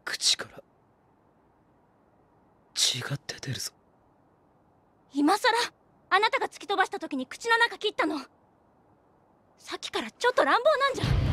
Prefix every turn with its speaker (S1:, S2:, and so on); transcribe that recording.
S1: 口から血が出てるぞ。
S2: 今さらあなたが突き飛ばした時に口の中切ったの。さっきからちょっと乱暴なんじゃ。